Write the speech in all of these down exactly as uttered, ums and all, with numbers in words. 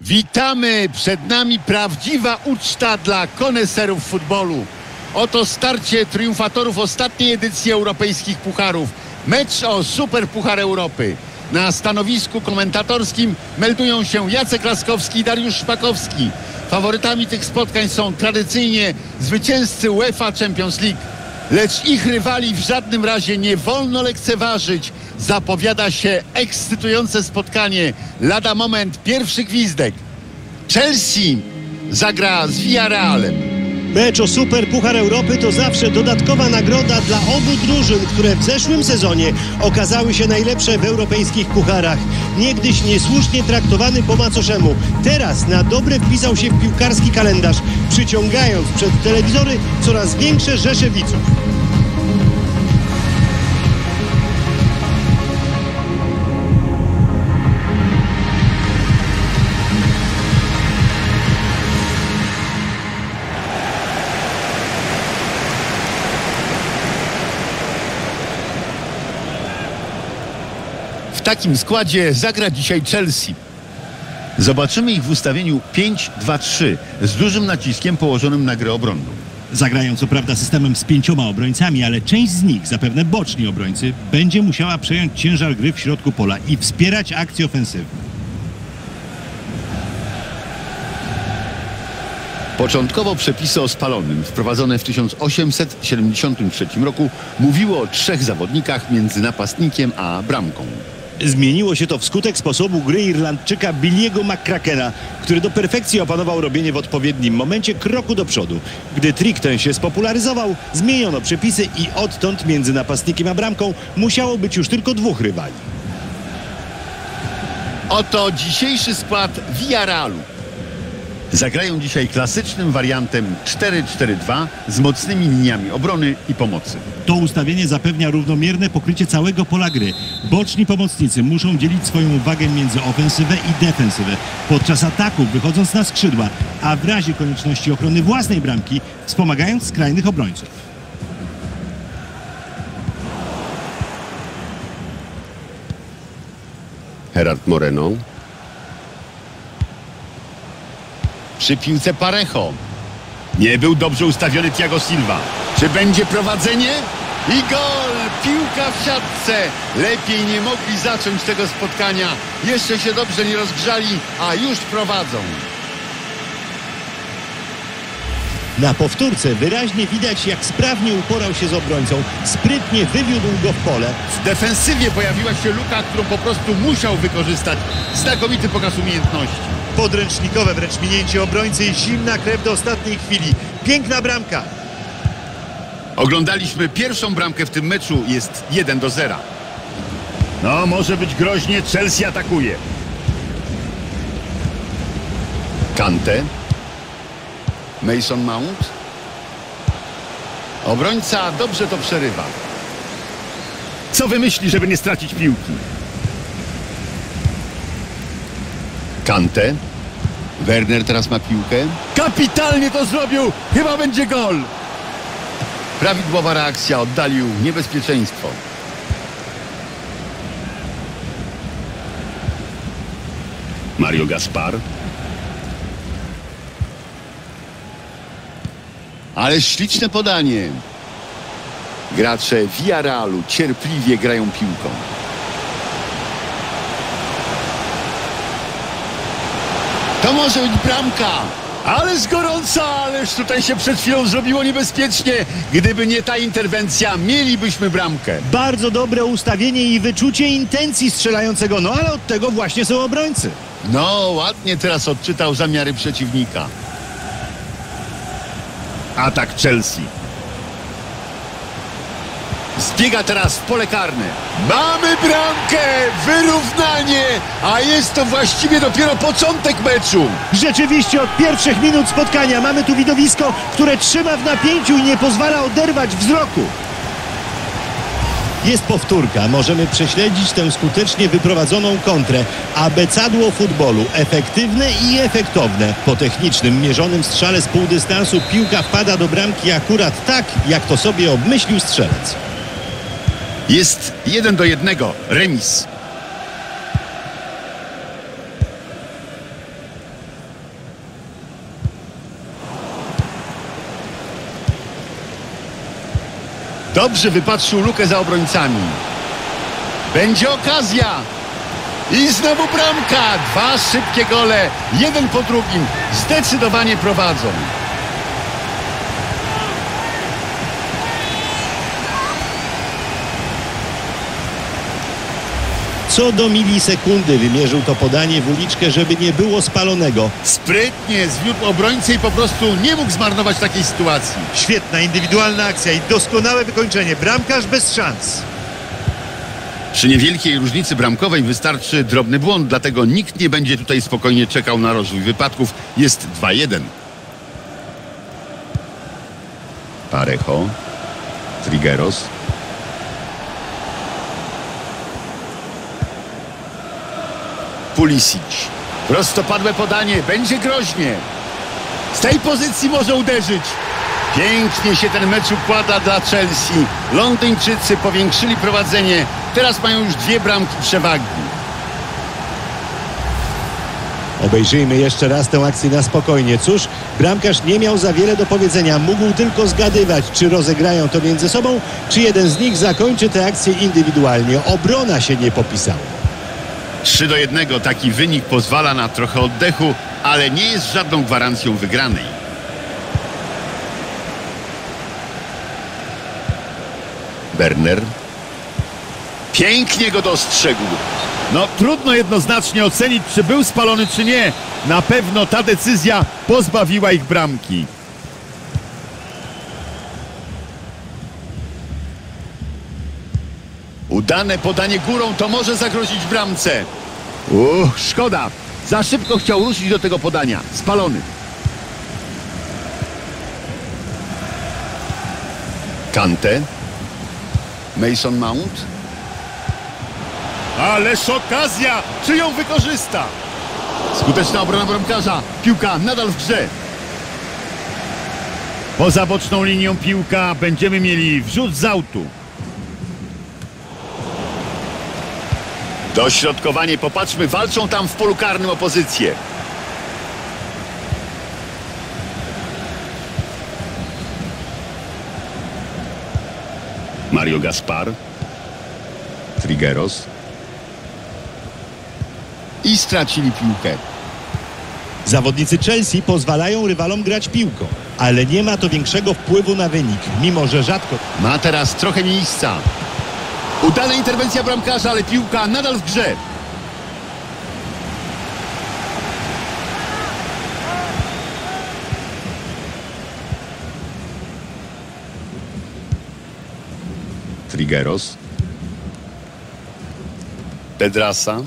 Witamy! Przed nami prawdziwa uczta dla koneserów futbolu. Oto starcie triumfatorów ostatniej edycji europejskich pucharów. Mecz o Super Puchar Europy. Na stanowisku komentatorskim meldują się Jacek Laskowski i Dariusz Szpakowski. Faworytami tych spotkań są tradycyjnie zwycięzcy UEFA Champions League. Lecz ich rywali w żadnym razie nie wolno lekceważyć. Zapowiada się ekscytujące spotkanie. Lada moment, pierwszy gwizdek. Chelsea zagra z Villarrealem. Mecz o Super Puchar Europy to zawsze dodatkowa nagroda dla obu drużyn, które w zeszłym sezonie okazały się najlepsze w europejskich pucharach. Niegdyś niesłusznie traktowany po macoszemu, teraz na dobre wpisał się w piłkarski kalendarz, przyciągając przed telewizory coraz większe rzesze widzów. W takim składzie zagra dzisiaj Chelsea. Zobaczymy ich w ustawieniu pięć dwa trzy z dużym naciskiem położonym na grę obronną. Zagrają co prawda systemem z pięcioma obrońcami, ale część z nich, zapewne boczni obrońcy, będzie musiała przejąć ciężar gry w środku pola i wspierać akcje ofensywne. Początkowo przepisy o spalonym, wprowadzone w tysiąc osiemset siedemdziesiątym trzecim roku, mówiło o trzech zawodnikach między napastnikiem a bramką. Zmieniło się to wskutek sposobu gry Irlandczyka Billiego McCrackena, który do perfekcji opanował robienie w odpowiednim momencie kroku do przodu. Gdy trik ten się spopularyzował, zmieniono przepisy i odtąd między napastnikiem a bramką musiało być już tylko dwóch rywali. Oto dzisiejszy skład Villarrealu. Zagrają dzisiaj klasycznym wariantem cztery cztery dwa z mocnymi liniami obrony i pomocy. To ustawienie zapewnia równomierne pokrycie całego pola gry. Boczni pomocnicy muszą dzielić swoją uwagę między ofensywę i defensywę, podczas ataku wychodząc na skrzydła, a w razie konieczności ochrony własnej bramki wspomagając skrajnych obrońców. Gerard Moreno. Przy piłce Parejo. Nie był dobrze ustawiony Thiago Silva. Czy będzie prowadzenie? I gol! Piłka w siatce. Lepiej nie mogli zacząć tego spotkania. Jeszcze się dobrze nie rozgrzali, a już prowadzą. Na powtórce wyraźnie widać, jak sprawnie uporał się z obrońcą. Sprytnie wywiódł go w pole. W defensywie pojawiła się luka, którą po prostu musiał wykorzystać. Znakomity pokaz umiejętności. Podręcznikowe wręcz minięcie obrońcy i zimna krew do ostatniej chwili. Piękna bramka. Oglądaliśmy pierwszą bramkę w tym meczu. Jest jeden do zera. No, może być groźnie. Chelsea atakuje. Kante. Mason Mount. Obrońca dobrze to przerywa. Co wymyśli, żeby nie stracić piłki? Kante. Werner teraz ma piłkę. Kapitalnie to zrobił. Chyba będzie gol. Prawidłowa reakcja, oddalił niebezpieczeństwo. Mario Gaspar. Ale śliczne podanie. Gracze Villarrealu cierpliwie grają piłką. To może być bramka. Ależ gorąca, ależ tutaj się przed chwilą zrobiło niebezpiecznie. Gdyby nie ta interwencja, mielibyśmy bramkę. Bardzo dobre ustawienie i wyczucie intencji strzelającego, no ale od tego właśnie są obrońcy. No, ładnie teraz odczytał zamiary przeciwnika. Atak Chelsea. Zbiega teraz w pole karne. Mamy bramkę! Wyrównanie! A jest to właściwie dopiero początek meczu. Rzeczywiście od pierwszych minut spotkania mamy tu widowisko, które trzyma w napięciu i nie pozwala oderwać wzroku. Jest powtórka. Możemy prześledzić tę skutecznie wyprowadzoną kontrę. Abecadło futbolu. Efektywne i efektowne. Po technicznym, mierzonym strzale z półdystansu piłka wpada do bramki akurat tak, jak to sobie obmyślił strzelec. Jest jeden do jednego. Remis. Dobrze wypatrzył lukę za obrońcami. Będzie okazja. I znowu bramka. Dwa szybkie gole. Jeden po drugim. Zdecydowanie prowadzą. Co do milisekundy wymierzył to podanie w uliczkę, żeby nie było spalonego. Sprytnie zwiódł obrońcę i po prostu nie mógł zmarnować takiej sytuacji. Świetna indywidualna akcja i doskonałe wykończenie. Bramkarz bez szans. Przy niewielkiej różnicy bramkowej wystarczy drobny błąd, dlatego nikt nie będzie tutaj spokojnie czekał na rozwój wypadków. Jest dwa jeden. Parejo. Trigueros. Pulisic. Prostopadłe podanie. Będzie groźnie. Z tej pozycji może uderzyć. Pięknie się ten mecz układa dla Chelsea. Londyńczycy powiększyli prowadzenie. Teraz mają już dwie bramki przewagi. Obejrzyjmy jeszcze raz tę akcję na spokojnie. Cóż, bramkarz nie miał za wiele do powiedzenia. Mógł tylko zgadywać, czy rozegrają to między sobą, czy jeden z nich zakończy tę akcję indywidualnie. Obrona się nie popisała. trzy do jednego. Taki wynik pozwala na trochę oddechu, ale nie jest żadną gwarancją wygranej. Werner. Pięknie go dostrzegł. No trudno jednoznacznie ocenić, czy był spalony, czy nie. Na pewno ta decyzja pozbawiła ich bramki. Udane podanie górą to może zagrozić bramce. Uch, szkoda. Za szybko chciał ruszyć do tego podania. Spalony. Kante. Mason Mount. Ależ okazja! Czy ją wykorzysta? Skuteczna obrona bramkarza. Piłka nadal w grze. Poza boczną linią piłka będziemy mieli wrzut z autu. Dośrodkowanie, popatrzmy, walczą tam w polu karnym o pozycję. Mario Gaspar. Trigueros. I stracili piłkę. Zawodnicy Chelsea pozwalają rywalom grać piłką, ale nie ma to większego wpływu na wynik, mimo że rzadko. Ma teraz trochę miejsca. Udana interwencja bramkarza, ale piłka nadal w grze. Trigueros. Pedrasa.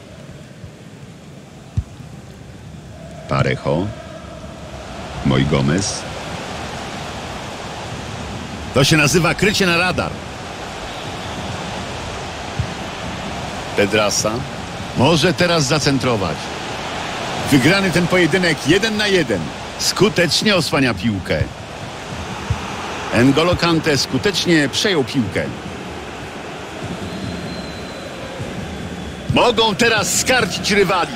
Parejo. Moi Gomez. To się nazywa krycie na radar. Pedrasa. Może teraz zacentrować. Wygrany ten pojedynek jeden na jeden. Skutecznie osłania piłkę. N'Golo Kante skutecznie przejął piłkę. Mogą teraz skarcić rywali.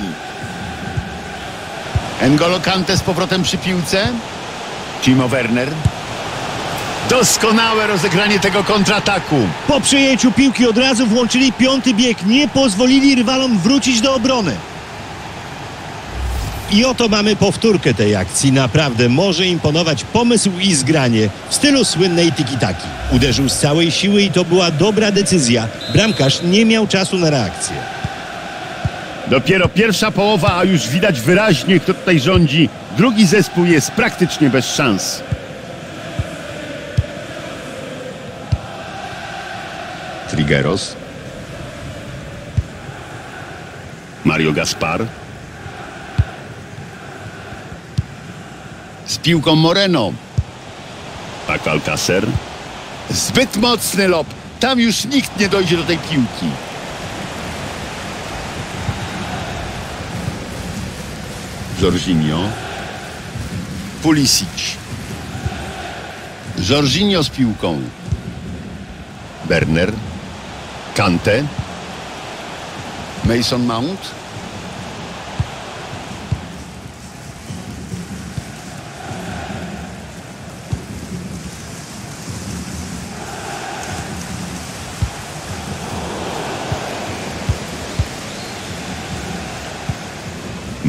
N'Golo Kante z powrotem przy piłce. Timo Werner. Doskonałe rozegranie tego kontrataku. Po przejęciu piłki od razu włączyli piąty bieg, nie pozwolili rywalom wrócić do obrony. I oto mamy powtórkę tej akcji. Naprawdę może imponować pomysł i zgranie w stylu słynnej tiki-taki. Uderzył z całej siły i to była dobra decyzja. Bramkarz nie miał czasu na reakcję. Dopiero pierwsza połowa, a już widać wyraźnie, kto tutaj rządzi. Drugi zespół jest praktycznie bez szans. Trigueros. Mario Gaspar. Z piłką Moreno. Paco Alcácer. Zbyt mocny lob. Tam już nikt nie dojdzie do tej piłki. Jorginho. Pulisic. Jorginho z piłką. Werner. Kante. Mason Mount.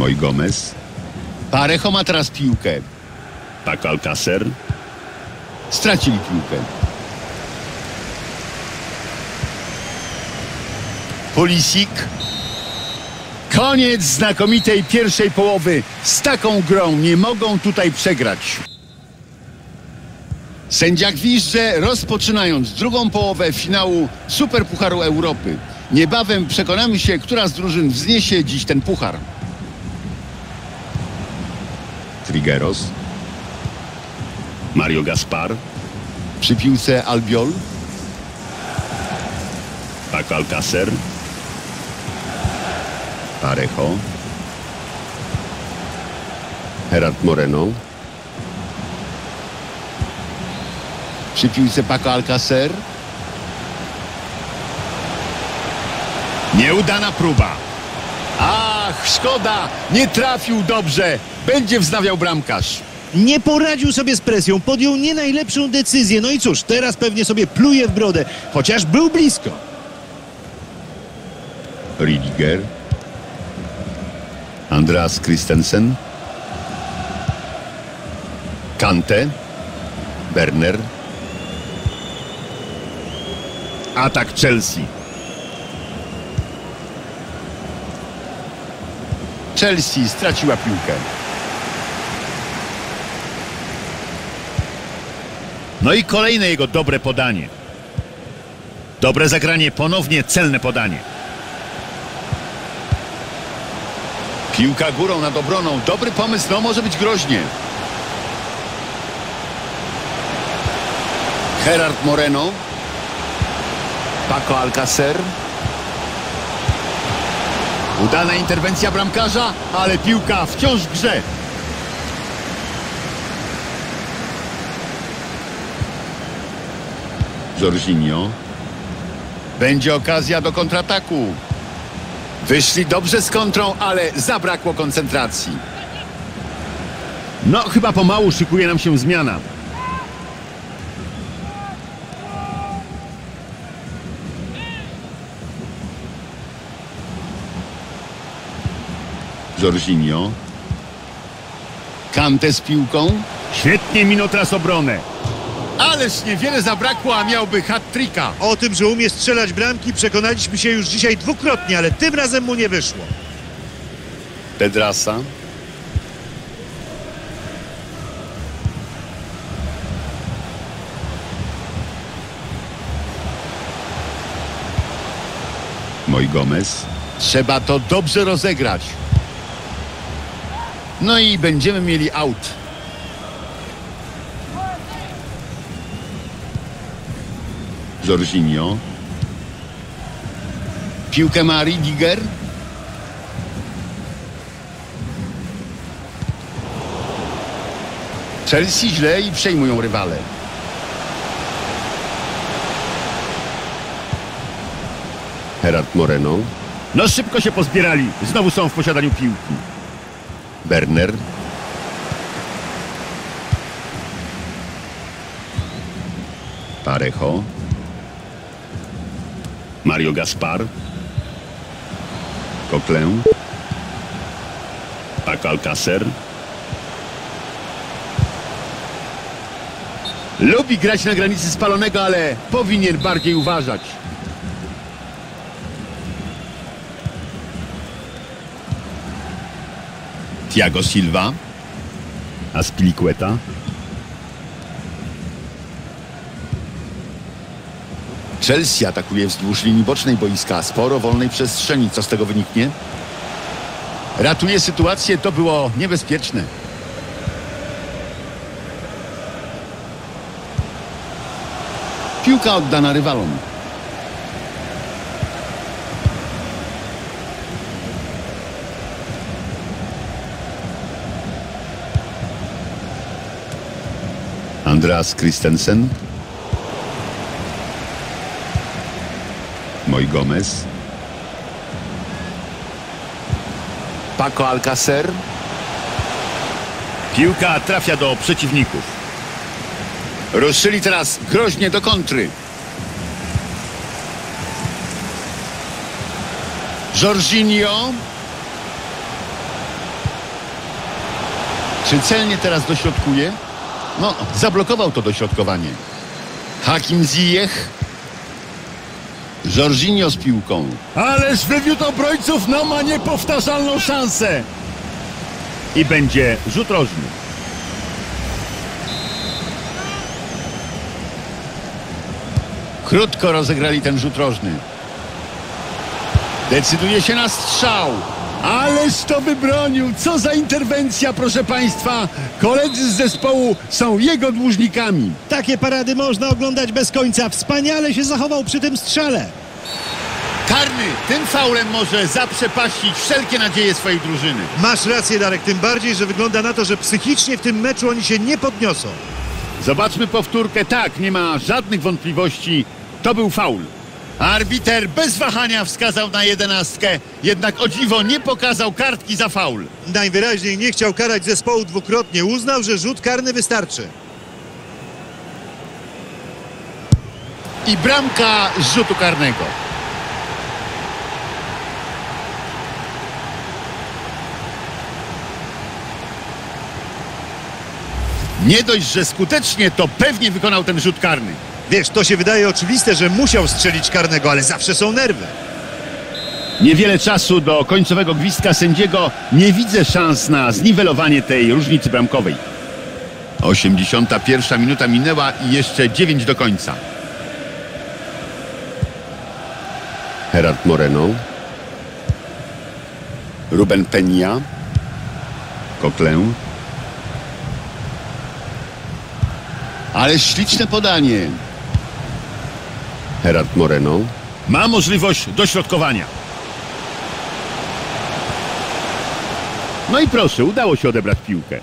Moi Gomez. Parejo ma teraz piłkę. Paco Alcácer. Stracili piłkę. Pulisic. Koniec znakomitej pierwszej połowy. Z taką grą nie mogą tutaj przegrać. Sędzia gwizdże, rozpoczynając drugą połowę finału Superpucharu Europy. Niebawem przekonamy się, która z drużyn wzniesie dziś ten puchar. Trigueros. Mario Gaspar. Przy piłce Albiol. Paco Alcácer. Parejo. Gerard Moreno. Przy piłce Paco Alcácer. Nieudana próba. Ach, szkoda, nie trafił dobrze. Będzie wznawiał bramkarz. Nie poradził sobie z presją, podjął nie najlepszą decyzję. No i cóż, teraz pewnie sobie pluje w brodę, chociaż był blisko. Rüdiger. Andreas Christensen. Kante. Werner. Atak Chelsea. Chelsea straciła piłkę. No i kolejne jego dobre podanie. Dobre zagranie, ponownie celne podanie. Piłka górą nad obroną. Dobry pomysł, no może być groźnie. Gerard Moreno. Paco Alcácer. Udana interwencja bramkarza, ale piłka wciąż w grze. Jorginho. Będzie okazja do kontrataku. Wyszli dobrze z kontrą, ale zabrakło koncentracji. No chyba pomału szykuje nam się zmiana. Jorginho. Kante z piłką. Świetnie minął teraz obronę. Ależ niewiele zabrakło, a miałby hat-tricka. O tym, że umie strzelać bramki, przekonaliśmy się już dzisiaj dwukrotnie, ale tym razem mu nie wyszło. Pedrasa. Moi Gomez. Trzeba to dobrze rozegrać. No i będziemy mieli aut. Jorginho. Piłkę ma Rüdiger. Chelsea źle i przejmują rywale. Gerard Moreno. No szybko się pozbierali. Znowu są w posiadaniu piłki. Werner. Parejo. Mario Gaspar. Coquelin. Paco Alcácer. Lubi grać na granicy spalonego, ale powinien bardziej uważać. Thiago Silva. Azpilicueta. Chelsea atakuje wzdłuż linii bocznej boiska. Sporo wolnej przestrzeni. Co z tego wyniknie? Ratuje sytuację. To było niebezpieczne. Piłka oddana rywalom. Andreas Christensen. Moi Gomez. Paco Alcácer. Piłka trafia do przeciwników. Ruszyli teraz groźnie do kontry. Jorginho. Czy celnie teraz dośrodkuje? No, zablokował to dośrodkowanie. Hakim Ziyech. Jorginho z piłką. Ależ wywiódł obrońców, no ma niepowtarzalną szansę. I będzie rzut rożny. Krótko rozegrali ten rzut rożny. Decyduje się na strzał. Ależ to wybronił. Co za interwencja, proszę państwa. Koledzy z zespołu są jego dłużnikami. Takie parady można oglądać bez końca. Wspaniale się zachował przy tym strzale. Karny tym faulem może zaprzepaścić wszelkie nadzieje swojej drużyny. Masz rację, Darek, tym bardziej, że wygląda na to, że psychicznie w tym meczu oni się nie podniosą. Zobaczmy powtórkę. Tak, nie ma żadnych wątpliwości. To był faul. Arbiter bez wahania wskazał na jedenastkę, jednak o dziwo nie pokazał kartki za faul. Najwyraźniej nie chciał karać zespołu dwukrotnie. Uznał, że rzut karny wystarczy. I bramka z rzutu karnego. Nie dość, że skutecznie, to pewnie wykonał ten rzut karny. Wiesz, to się wydaje oczywiste, że musiał strzelić karnego, ale zawsze są nerwy. Niewiele czasu do końcowego gwizdka sędziego. Nie widzę szans na zniwelowanie tej różnicy bramkowej. osiemdziesiąta pierwsza minuta minęła i jeszcze dziewięć do końca. Gerard Moreno. Ruben Peña. Coquelin. Ale śliczne podanie. Gerard Moreno. Ma możliwość dośrodkowania. No i proszę, udało się odebrać piłkę.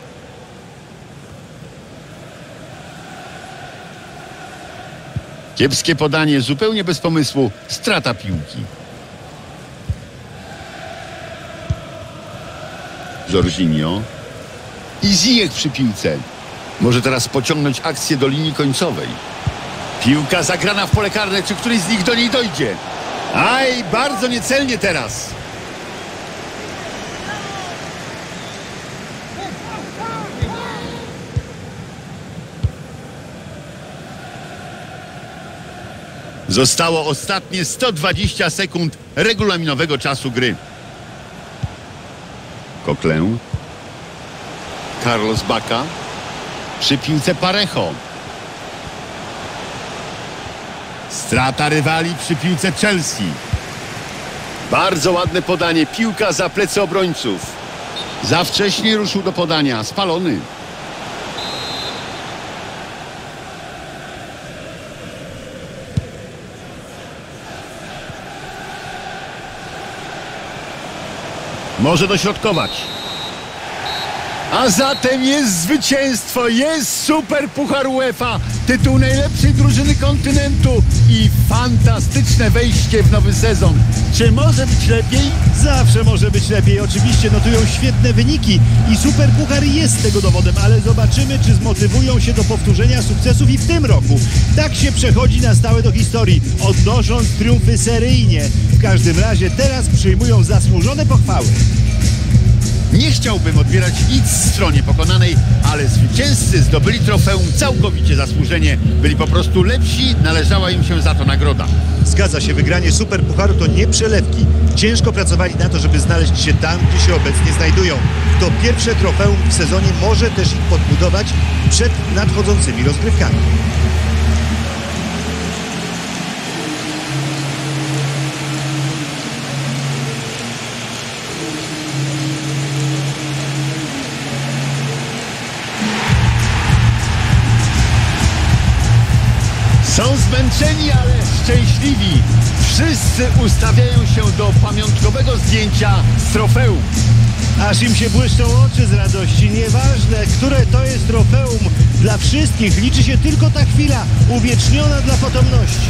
Kiepskie podanie, zupełnie bez pomysłu. Strata piłki. Jorginho. I Ziyech przy piłce. Może teraz pociągnąć akcję do linii końcowej. Piłka zagrana w pole karne. Czy któryś z nich do niej dojdzie? Aj, bardzo niecelnie teraz. Zostało ostatnie sto dwadzieścia sekund regulaminowego czasu gry. Coquelin. Carlos Bacca. Przy piłce Parejo. Strata rywali przy piłce Chelsea. Bardzo ładne podanie. Piłka za plecy obrońców. Za wcześnie ruszył do podania. Spalony. Może dośrodkować. A zatem jest zwycięstwo, jest super puchar UEFA, tytuł najlepszej drużyny kontynentu i fantastyczne wejście w nowy sezon. Czy może być lepiej? Zawsze może być lepiej. Oczywiście notują świetne wyniki i Superpuchar jest tego dowodem, ale zobaczymy, czy zmotywują się do powtórzenia sukcesów i w tym roku. Tak się przechodzi na stałe do historii, odnosząc triumfy seryjnie. W każdym razie teraz przyjmują zasłużone pochwały. Nie chciałbym odbierać nic stronie pokonanej, ale zwycięzcy zdobyli trofeum całkowicie zasłużenie. Byli po prostu lepsi, należała im się za to nagroda. Zgadza się, wygranie Superpucharu to nie przelewki. Ciężko pracowali na to, żeby znaleźć się tam, gdzie się obecnie znajdują. To pierwsze trofeum w sezonie może też ich podbudować przed nadchodzącymi rozgrywkami. Są zmęczeni, ale szczęśliwi. Wszyscy ustawiają się do pamiątkowego zdjęcia z trofeum. Aż im się błyszczą oczy z radości. Nieważne, które to jest trofeum. Dla wszystkich liczy się tylko ta chwila, uwieczniona dla potomności.